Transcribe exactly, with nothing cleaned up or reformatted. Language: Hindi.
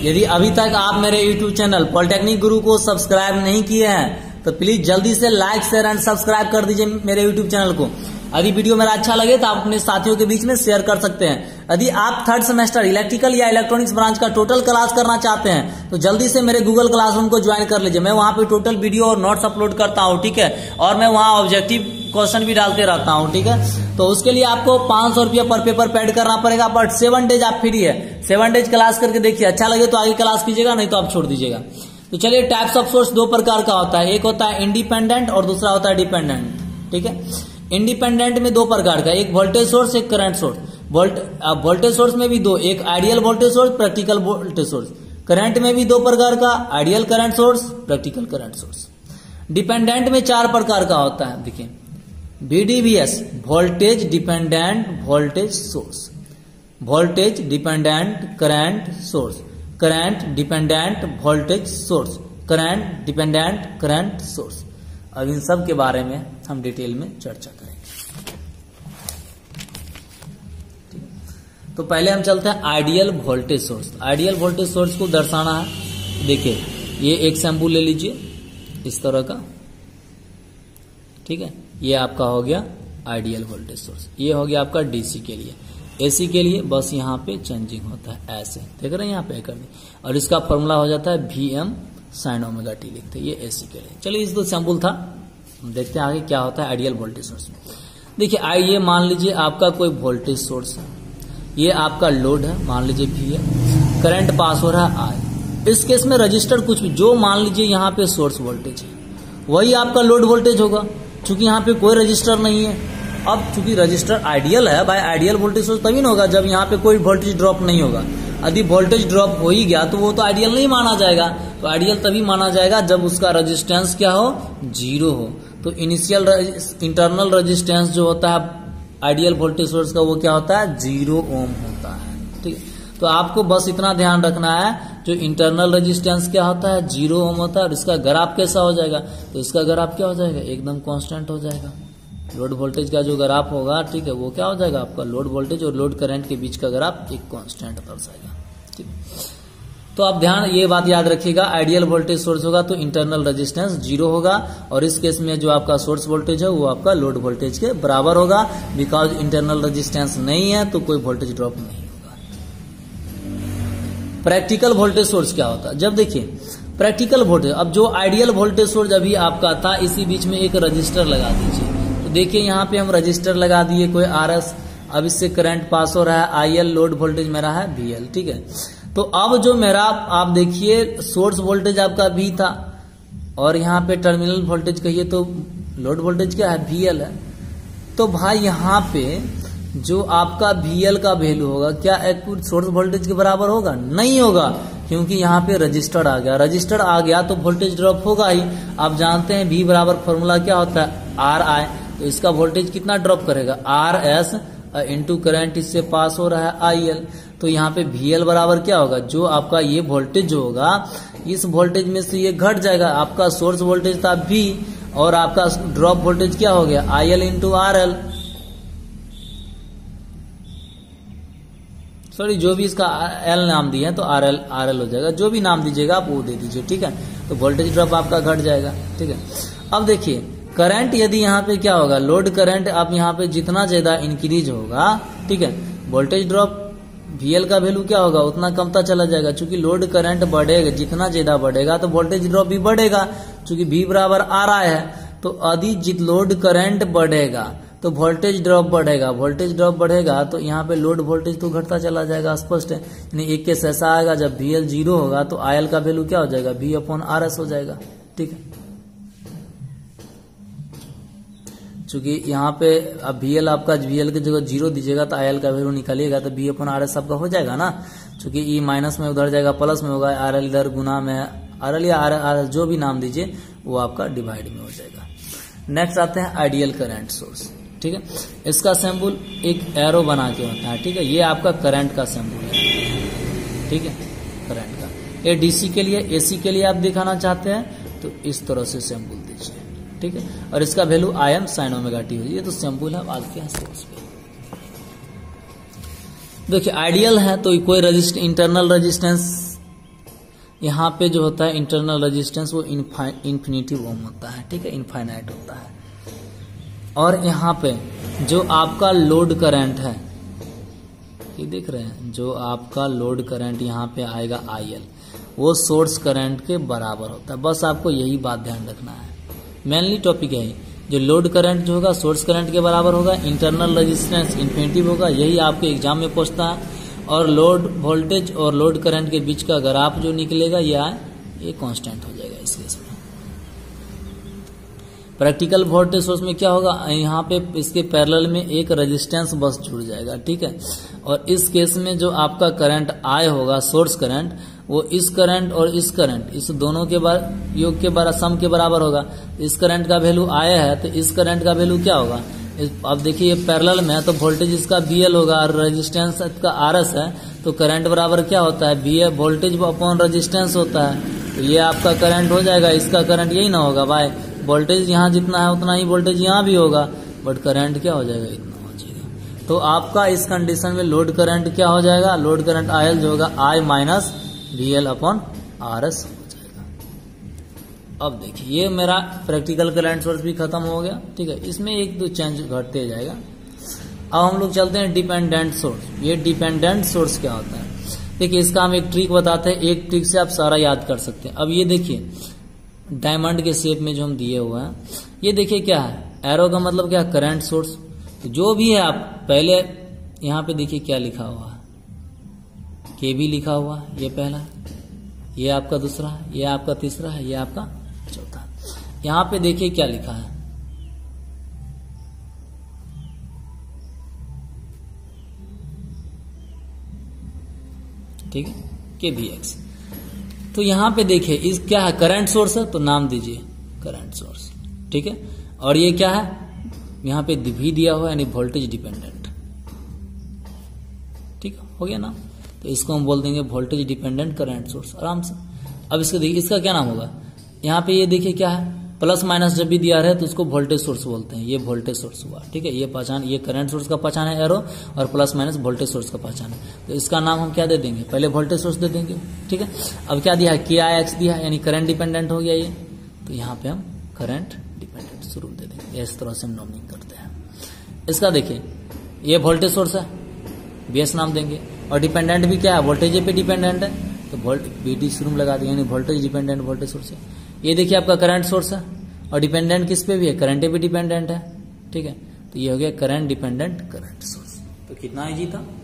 यदि अभी तक आप मेरे यूट्यूब चैनल पॉलिटेक्निक गुरु को सब्सक्राइब नहीं किए हैं तो प्लीज जल्दी से लाइक शेयर एंड सब्सक्राइब कर दीजिए मेरे यूट्यूब चैनल को। यदि वीडियो मेरा अच्छा लगे तो आप अपने साथियों के बीच में शेयर कर सकते हैं। यदि आप थर्ड सेमेस्टर इलेक्ट्रिकल या इलेक्ट्रॉनिक्स ब्रांच का टोटल क्लास करना चाहते हैं तो जल्दी से मेरे गूगल क्लासरूम को ज्वाइन कर लीजिए। मैं वहां पे टोटल वीडियो और नोट्स अपलोड करता हूं, ठीक है, और मैं वहां ऑब्जेक्टिव क्वेश्चन भी डालते रहता हूं, ठीक है। तो उसके लिए आपको पांच सौ रुपया पर पेपर पेड करना पड़ेगा, बट सेवन डेज आप फ्री है। सेवन डेज क्लास करके देखिए, अच्छा लगे तो आगे क्लास कीजिएगा, नहीं तो आप छोड़ दीजिएगा। तो चलिए, टाइप्स ऑफ सोर्स दो प्रकार का होता है, एक होता है इंडिपेंडेंट और दूसरा होता है डिपेंडेंट, ठीक है। इंडिपेंडेंट में दो प्रकार का, एक वोल्टेज सोर्स, एक current source. Volt voltage source में भी दो, एक ideal voltage source, practical voltage source. Current में भी दो प्रकार का, ideal current source, practical current source. Dependent में चार प्रकार का होता है, देखिए, VDVS voltage dependent voltage source, voltage dependent current source, current dependent voltage source, current dependent current source. अब इन सब के बारे में हम डिटेल में चर्चा करेंगे। तो पहले हम चलते हैं ideal voltage source. Ideal voltage source को दर्शाना है, देखिए, ये एक सैंपल ले लीजिए इस तरह का, ठीक है। ये आपका हो गया आइडियल वोल्टेज सोर्स। ये हो गया आपका डीसी के लिए। एसी के लिए बस यहाँ पे चेंजिंग होता है, ऐसे देख रहे हैं यहाँ पे कर दी, और इसका फॉर्मूला हो जाता है V M sine omega T लिखते हैं। ये एसी के लिए। चलिए, इस तो सैंपल था, देखते हैं आगे क्या होता है आइडियल वोल्टेज सोर्स में। देखिए, आई ये मान लीजिए आपका कोई वोल्टेज सोर्स है, ये आपका लोड है, मान लीजिए वी है, करंट पास हो रहा है आई। इस केस में रजिस्टर कुछ भी, जो मान लीजिए यहाँ पे सोर्स वोल्टेज है वही आपका लोड वोल्टेज होगा, चूंकि यहाँ पे कोई रजिस्टर नहीं है। अब चूंकि रजिस्टर आइडियल है भाई, आइडियल वोल्टेज सोर्स तभी होगा जब यहाँ पे कोई वोल्टेज ड्रॉप नहीं होगा। यदि वोल्टेज ड्रॉप हो ही गया तो वो तो आइडियल नहीं माना जाएगा। तो आइडियल तभी माना जाएगा जब उसका रेजिस्टेंस क्या हो, जीरो हो। तो इनिशियल इंटरनल रेजिस्टेंस जो होता है आइडियल वोल्टेज सोर्स का, वो क्या होता है, जीरो ओम होता है, ठीक है। तो आपको बस इतना ध्यान रखना है, जो इंटरनल रेजिस्टेंस क्या होता है, जीरो ओम होता है, और इसका ग्राफ कैसा हो जाएगा, तो इसका ग्राफ क्या हो जाएगा, एकदम कांस्टेंट हो जाएगा। लोड वोल्टेज का जो ग्राफ होगा, ठीक है, वो क्या हो जाएगा आपका, लोड वोल्टेज और लोड करंट के बीच का ग्राफ एक कांस्टेंट दर्शाएगा, ठीक। तो आप ध्यान ये बात याद रखिएगा, आइडियल वोल्टेज सोर्स होगा तो इंटरनल रेजिस्टेंस जीरो होगा, और इस केस में जो आपका सोर्स वोल्टेज है वो आपका लोड वोल्टेज के बराबर होगा। बिकॉज इंटरनल रेजिस्टेंस नहीं है तो कोई वोल्टेज ड्रॉप नहीं होगा। प्रैक्टिकल वोल्टेज सोर्स क्या होता है, जब देखिए प्रैक्टिकल वोल्टेज, अब जो आइडियल वोल्टेज सोर्स अभी आपका था, इसी बीच में एक रजिस्टर लगा दीजिए। तो देखिए यहाँ पे हम रजिस्टर लगा दिए, कोई आर एस, अब इससे करंट पास हो रहा है, आई एल, लोड वोल्टेज मेरा है वी एल, ठीक है। तो अब जो मेरा आप देखिए सोर्स वोल्टेज आपका V था, और यहाँ पे टर्मिनल वोल्टेज कहिए तो लोड वोल्टेज क्या है, वी एल है। तो भाई यहाँ पे जो आपका वी एल का वैल्यू होगा, क्या एक सोर्स वोल्टेज के बराबर होगा, नहीं होगा, क्योंकि यहाँ पे रजिस्टर आ गया। रजिस्टर आ गया तो वोल्टेज ड्रॉप होगा ही। आप जानते हैं V बराबर फॉर्मूला क्या होता है, आर आई। तो इसका वोल्टेज कितना ड्रॉप करेगा, आर एस इंटू करंट इससे पास हो रहा है आई एल। तो यहाँ पे वी एल बराबर क्या होगा, जो आपका ये वोल्टेज होगा, इस वोल्टेज में से ये घट जाएगा। आपका सोर्स वोल्टेज था V, और आपका ड्रॉप वोल्टेज क्या हो गया, I L into R L. Sorry, जो भी इसका एल नाम दिया है तो आर एल आर एल हो जाएगा, जो भी नाम दीजिएगा आप वो दे दीजिए, ठीक है। तो वोल्टेज ड्रॉप आपका घट जाएगा, ठीक है। अब देखिए करंट, यदि यहाँ पे क्या होगा, लोड करंट आप यहाँ पे जितना ज्यादा इंक्रीज होगा, ठीक है, वोल्टेज ड्रॉप वी एल का वैल्यू क्या होगा, उतना कमता चला जाएगा। चूंकि लोड करंट बढ़ेगा, जितना ज्यादा बढ़ेगा तो वोल्टेज ड्रॉप भी बढ़ेगा, चूंकि V बराबर आर आई है। तो यदि जित लोड करंट बढ़ेगा तो वोल्टेज ड्रॉप बढ़ेगा, वोल्टेज ड्रॉप बढ़ेगा तो यहाँ पे लोड वोल्टेज तो घटता चला जाएगा, स्पष्ट है। यानी एक केस ऐसा आएगा जब वी एल जीरो होगा तो आई एल का वैल्यू क्या हो जाएगा, V अपॉन आर एस हो जाएगा, ठीक है। चूंकि यहाँ पे अब वी एल आपका वी एल की जगह जीरो दीजिएगा तो आई एल का वैल्यू निकालिएगा तो V अपॉन आर एस आपका हो जाएगा ना। चूंकि ई माइनस में उधर जाएगा, प्लस में होगा, आर एल इधर गुना में, आर एल या आर एल जो भी नाम दीजिए वो आपका डिवाइड में हो जाएगा। नेक्स्ट आते हैं आइडियल करंट सोर्स, ठीक है। इसका सैंपल एक एरो बना के होता है, ठीक है। ये आपका करंट का सैंपल है, ठीक है, करंट का। ये डीसी के लिए, एसी के लिए आप दिखाना चाहते हैं तो इस तरह से सैंपल दीजिए, ठीक है। और इसका value I M sine omega T हो, ये तो सैंपल है आज के सोर्स पे। देखिए आइडियल है तो कोई रजिस्ट इंटरनल रेजिस्टेंस यहाँ पे जो होता है इंटरनल रेजिस्टेंस वो इन्फिनिटिव ओम होता है, ठीक है, इनफाइनाइट होता है। और यहाँ पे जो आपका लोड करंट है, ये देख रहे हैं, जो आपका लोड करंट यहाँ पे आएगा आई एल, वो सोर्स करंट के बराबर होता है। बस आपको यही बात ध्यान रखना है, मेनली टॉपिक है जो लोड करंट जो होगा सोर्स करंट के बराबर होगा, इंटरनल रेजिस्टेंस इन्फिनिटिव होगा, यही आपके एग्जाम में पूछता है। और लोड वोल्टेज और लोड करंट के बीच का ग्राफ जो निकलेगा ये ये कांस्टेंट हो जाएगा इस केस में। प्रैक्टिकल वोल्टेज सोर्स में क्या होगा, यहाँ पे इसके पैरेलल में एक रेजिस्टेंस बस जुड़ जाएगा, ठीक है। और इस केस में जो आपका करंट आय होगा सोर्स करंट, वो इस करंट और इस करंट इस दोनों के बार योग के बार सम के बराबर होगा। इस करंट का वैल्यू आया है तो इस करंट का वैल्यू क्या होगा, अब देखिए ये पैरेलल में है तो वोल्टेज इसका बी एल होगा और रेजिस्टेंस का आर एस है, तो करंट बराबर क्या होता है, B L voltage upon resistance होता है। तो ये आपका करंट हो जाएगा, इसका करंट यही ना होगा भाई, वोल्टेज यहाँ जितना है उतना ही वोल्टेज यहाँ भी होगा, बट करंट क्या हो जाएगा, इतना हो जाएगा। तो आपका इस कंडीशन में लोड करंट क्या हो जाएगा, लोड करंट आई एल जो होगा I minus V L upon R S हो जाएगा। अब देखिए ये मेरा प्रैक्टिकल करंट सोर्स भी खत्म हो गया, ठीक है। इसमें एक दो चेंज घटते जाएगा। अब हम लोग चलते हैं डिपेंडेंट सोर्स। ये डिपेंडेंट सोर्स क्या होता है, देखिए इसका हम एक ट्रिक बताते हैं, एक ट्रिक से आप सारा याद कर सकते हैं। अब ये देखिए डायमंड के शेप में जो हम दिए हुए हैं, ये देखिए क्या है, एरो का मतलब क्या है, करंट सोर्स। तो जो भी है आप पहले यहाँ पे देखिए क्या लिखा हुआ है, के बी लिखा हुआ है, ये पहला, ये आपका दूसरा है, ये आपका तीसरा है, ये आपका चौथा है। यहाँ पे देखिए क्या लिखा है, ठीक है, के बी एक्स। तो यहाँ पे देखिए इस क्या है, करंट सोर्स है तो नाम दीजिए करंट सोर्स, ठीक है। और ये क्या है, यहाँ पे भी दिया हुआ है यानी वोल्टेज डिपेंडेंट, ठीक है, हो गया ना। तो इसको हम बोल देंगे वोल्टेज डिपेंडेंट करंट सोर्स, आराम से। अब इसका देखिए इसका क्या नाम होगा, यहाँ पे ये देखिए क्या है, प्लस माइनस जब भी दिया रहे तो उसको वोल्टेज सोर्स बोलते हैं, ये वोल्टेज सोर्स हुआ, ठीक है। ये पहचान, ये करंट सोर्स का पहचान है एरो, और प्लस माइनस वोल्टेज सोर्स का पहचान है। तो इसका नाम हम क्या दे देंगे, पहले वोल्टेज सोर्स दे देंगे, ठीक है। अब क्या दिया है, के आई एक्स दिया है यानी करंट डिपेंडेंट हो गया ये, तो यहाँ पे हम करंट डिपेंडेंट शुरू दे देंगे। इस तरह से हम नॉमिंग करते हैं। इसका देखिए ये वोल्टेज सोर्स है, बी एस नाम देंगे, और डिपेंडेंट भी क्या है, वोल्टेज पे डिपेंडेंट है, तो वोल्ट बी डी शुरू में लगा देंगे यानी वोल्टेज डिपेंडेंट वोल्टेज सोर्स है। ये देखिए आपका करंट सोर्स है, और डिपेंडेंट किस पे भी है, करंट पे डिपेंडेंट है, ठीक है। तो ये हो गया करंट डिपेंडेंट करंट सोर्स। तो कितना इजी था।